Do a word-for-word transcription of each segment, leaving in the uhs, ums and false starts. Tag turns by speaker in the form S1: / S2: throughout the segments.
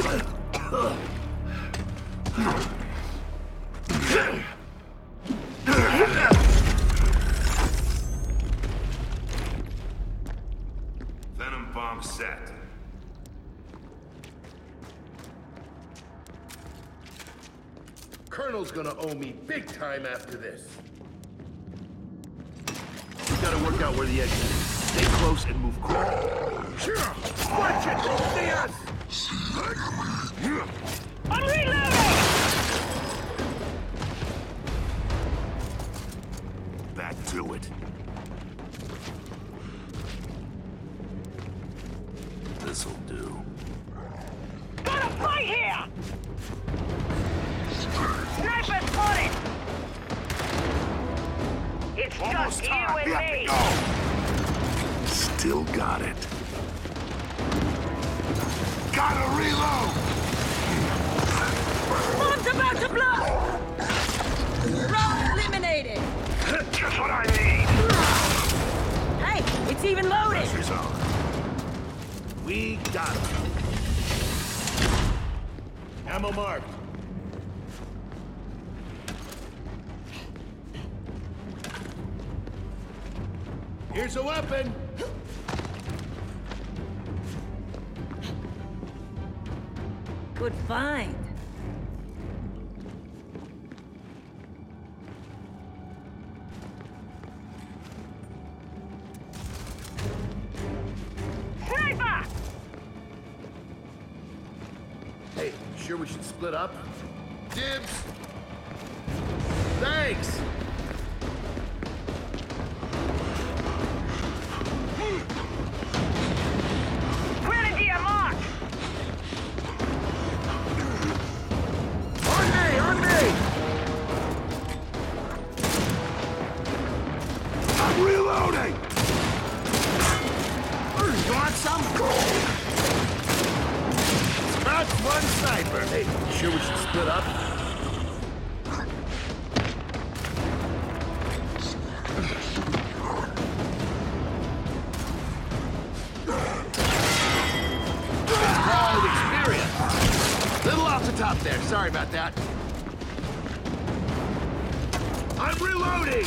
S1: Venom bomb set.
S2: Colonel's gonna owe me big time after this. We gotta work out where the exit is. Stay close and move quick. Watch it! See us!
S3: I'm reloading!
S1: Back to it. This'll do.
S3: Got a fight here! Sniper spotted! It's
S1: Almost
S3: just
S1: time.
S3: you
S1: We
S3: and
S1: have
S3: me!
S1: to go. Still got it. Gotta reload!
S3: Bomb's about to blow! Round eliminated!
S1: Just what I need!
S3: Hey, it's even loaded!
S1: Pressure's on.
S2: We got it. Ammo marked. Here's a weapon.
S3: Good find. Sniper!
S2: Hey, sure we should split up? Dibs. Thanks.
S3: Grenadier mark!
S2: On me, on me!
S1: I'm reloading!
S2: You want some? That's one sniper. Hey, sure we should split up? Called experience. Little off the top there. Sorry about that. I'm reloading!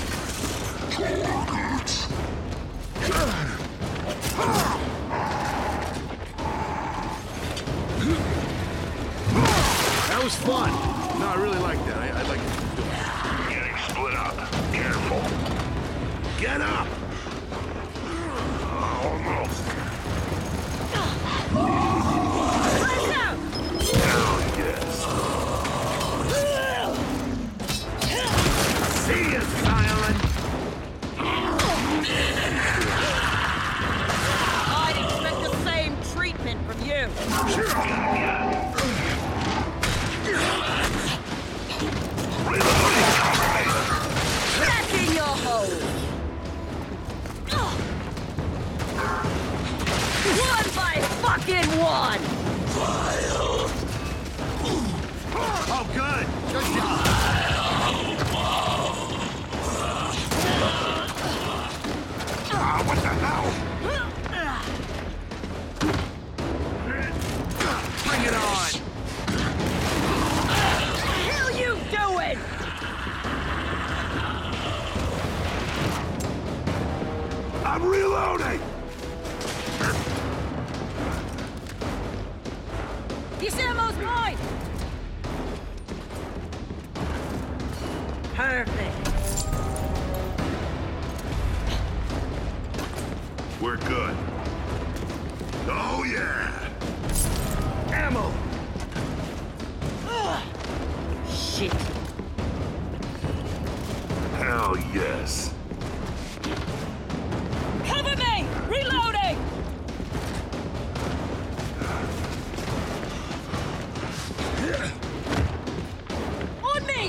S2: That was fun. No, I really like that. I, I like it.
S1: Getting split up. Careful. Get up! Almost.
S3: Let's out!
S1: Hell yes. See you, Silent!
S3: I'd expect the same treatment from you.
S1: Reloading, comrade!
S3: Back in your hole! One by fucking one!
S2: Oh, good. Good job.
S1: Ah, what the hell?
S2: Bring it on.
S3: What the hell you doing?
S1: I'm reloading!
S3: This ammo's mine! Perfect.
S1: We're good. Oh, yeah!
S2: Ammo.
S3: Shit.
S1: Hell yes.
S3: Cover me! Reloading! On me!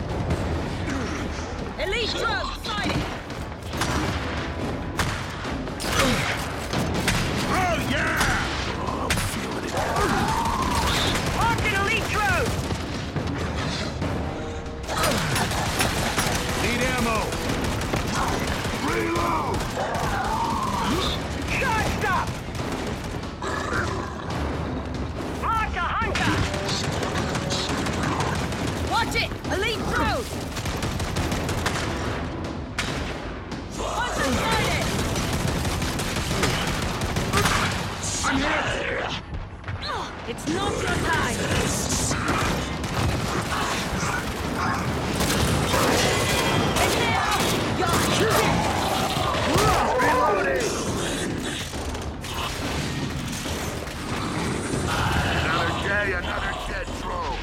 S3: Elite drone sighted!
S2: Oh, yeah!
S1: Oh, I'm feeling it.
S3: Marked an elite drone!
S2: Need ammo.
S1: Reload!
S3: Shot stop! Marked a hunter! Elite drone! One-sided!
S2: I'm hit!
S3: It's not your time! And now, you're dead!
S2: Reloading! Another day, another dead drone.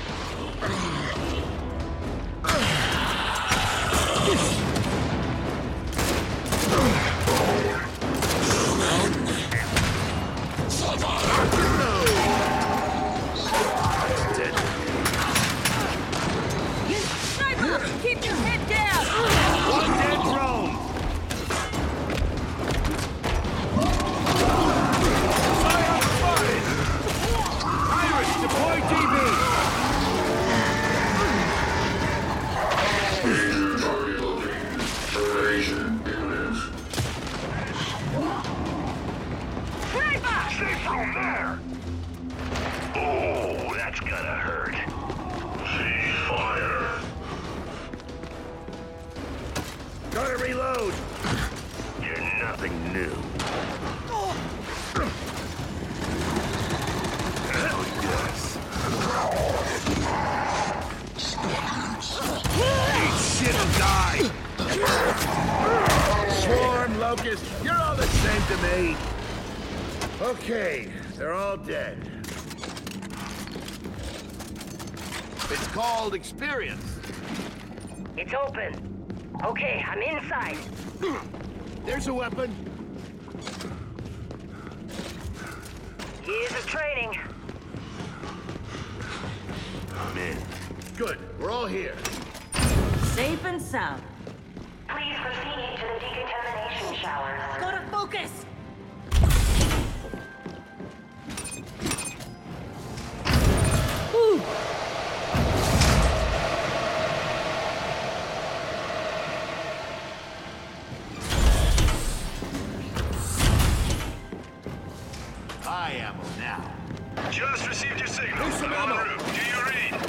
S3: Sniper, keep your head down!
S2: One dead drone. Fire spotted. Iris, deploy T V.
S1: Stay from there! Oh, that's gonna hurt. Cease fire.
S2: Gotta reload.
S1: You're nothing new.
S2: Hell yes. Eat shit and die. Swarm, Locust, you're all the same to me. Okay, they're all dead. It's called experience.
S4: It's open. Okay, I'm inside.
S2: There's a weapon.
S4: Years of training.
S2: I'm in. Good, we're all here.
S3: Safe and sound.
S4: Please proceed to the decontamination shower.
S3: Go to focus! Ooh.
S2: High ammo now.
S1: Just received your signal.
S2: Here's some
S1: I'm en
S2: ammo.
S1: route. Do you read?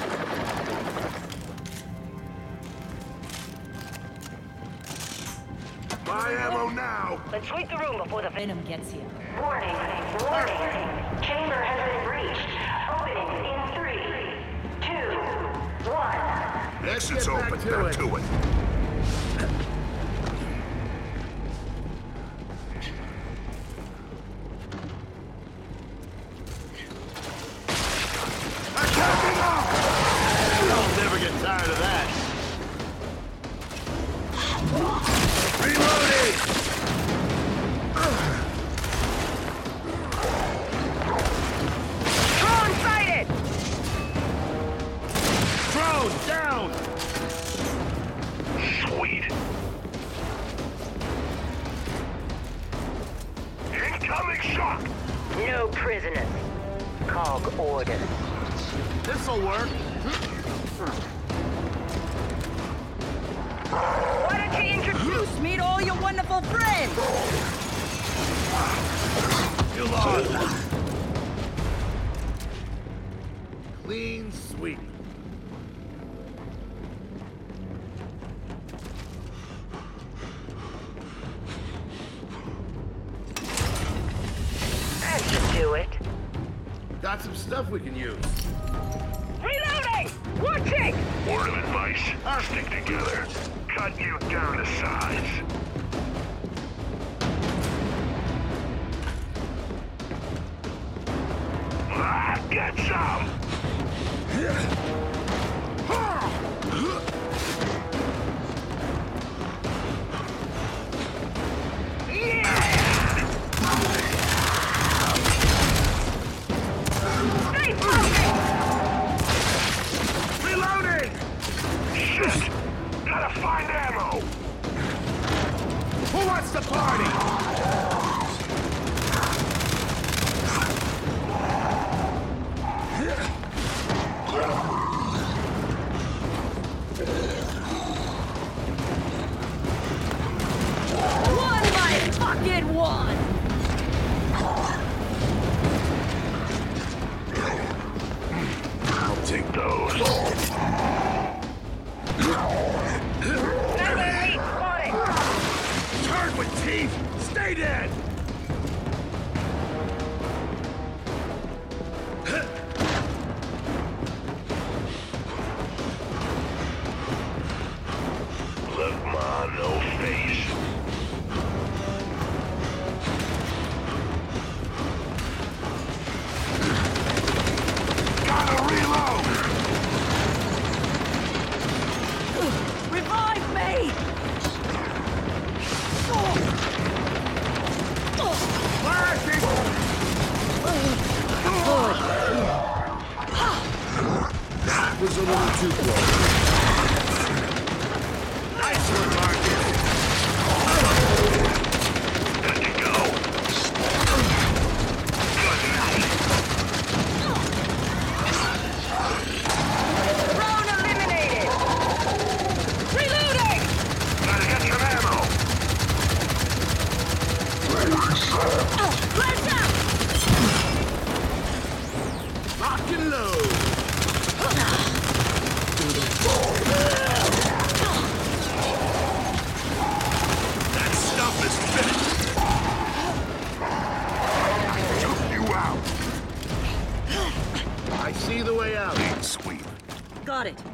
S2: My ammo now.
S4: Let's sweep the room before the
S3: Venom gets here.
S4: Warning, warning. Chamber has been breached. Opening in three, two, one.
S1: Exit's
S2: get back
S1: open.
S2: to
S1: Back
S2: it.
S1: to it.
S2: Attacking off! I'll never get tired of that. Reloading!
S4: Drone sighted!
S2: Drone down!
S1: Sweet. Incoming shock.
S4: No prisoners. Cog order.
S2: This'll work.
S3: Why don't you introduce me to all your wonderful friends?
S2: You lost. Clean sweep.
S4: That should do it.
S2: Got some stuff we can use.
S4: Reloading! Watching!
S1: Word of advice. Stick together. Cut you down to size. Ah, get some.
S4: Stay focused!
S2: Reloading!
S1: Shit. Gotta find ammo.
S2: Who wants to party?
S3: One by fucking one!
S1: I'll take those.
S2: reload!
S3: Revive me!
S2: Flashing! That was a little too close. Nice one, Marcus.
S1: Good to go. Good night.
S3: Drone eliminated! Reloading!
S1: Gotta get some ammo.
S3: Flash out!
S2: Lock and load. That stuff is finished. Took you out. I see the way out. Clean sweep.
S3: Got it.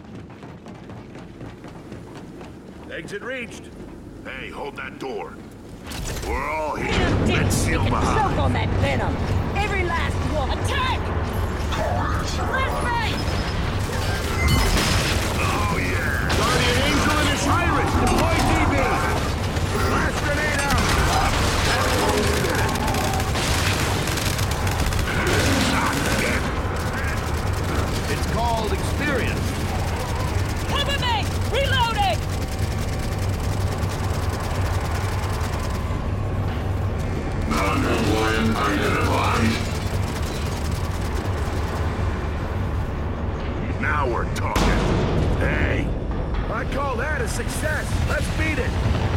S2: Exit reached.
S1: Hey, hold that door. We're all here.
S3: Damn dick!
S1: Let's seal
S3: Take a choke
S1: behind.
S3: on that venom! Every last one! Attack! Left right!
S1: Oh, yeah.
S2: Guardian Angel and his Iris. Deploy D B. Blast grenade out. It's called experience.
S3: Cover me! Reloading!
S1: Non-compliant identified. Now we're talking. Hey,
S2: I call that a success. Let's beat it.